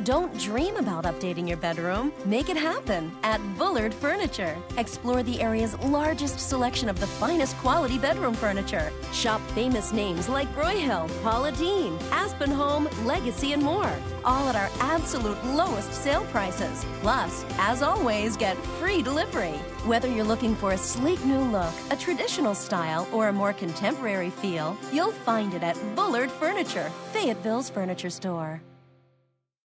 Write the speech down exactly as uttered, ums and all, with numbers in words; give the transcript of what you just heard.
Don't dream about updating your bedroom. Make it happen at Bullard Furniture. Explore the area's largest selection of the finest quality bedroom furniture. Shop famous names like Broyhill, Paula Deen, Aspen Home, Legacy, and more. All at our absolute lowest sale prices. Plus, as always, get free delivery. Whether you're looking for a sleek new look, a traditional style, or a more contemporary feel, you'll find it at Bullard Furniture, Fayetteville's furniture store.